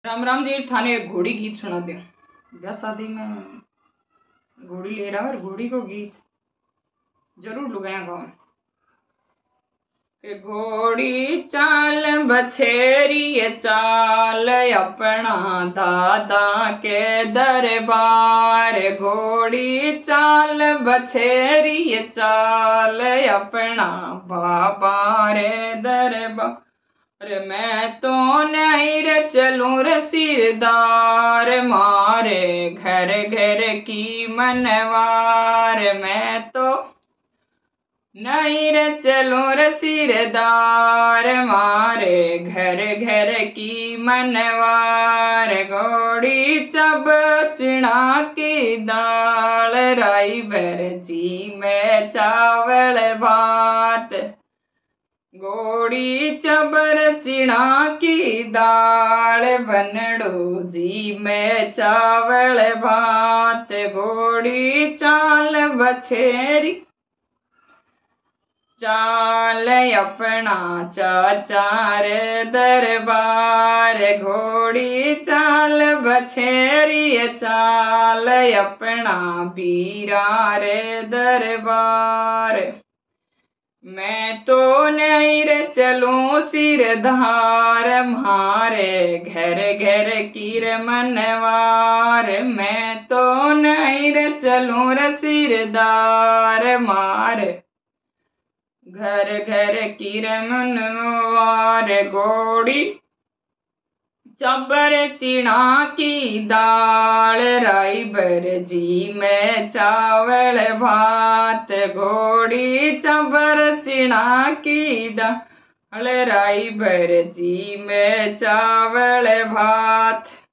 राम राम जी। थाने एक घोड़ी गीत सुना दे। ब्याह शादी में घोड़ी ले रहा और घोड़ी को गीत जरूर लुगाया गाँव के घोड़ी चाल बछेरी चाल अपना दादा के दरबार। घोड़ी चाल बछेरी चाल अपना बाबा रे दरबार। अरे मैं तो नहीं रे चलूं रे सिरदार मारे घर घर की मनवार। मैं तो नहीं रे चलूं रे सिरदार मारे घर घर की मनवार। घोड़ी चब चना की दाल राई बरजी में चावल भात। घोड़ी चबर चिड़ा की दाल बनड़ो जी में चावल भात। घोड़ी चाल बछेरी चाल अपना चाचा रे दरबार। घोड़ी चाल बछेरी चाल अपना बीरा रे दरबार। मैं तो नहीं रे चलूं सिरधार मारे घर घर की रे मनवार। मैं तो नहीं रे चलूं रे सिरदार मारे घर घर की रे मनवार। घोड़ी चबर चिड़ा की दाल राई बरजी में चावल भात। घोड़ी चबर चिड़ा की दाल राई बरजी में चावल भात।